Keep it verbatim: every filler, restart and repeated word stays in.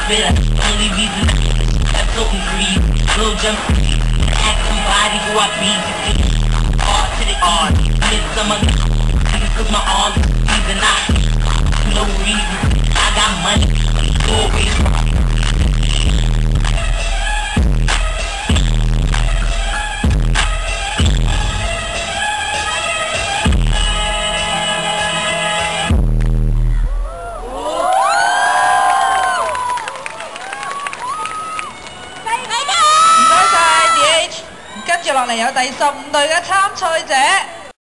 spit. Only reason I'm so greedy. Little jump. Ask somebody who I be. R to the R. Miss some of niggas cause my arms is and I. No reason. I got money. Always. 跟住落嚟有第十五隊嘅參賽者。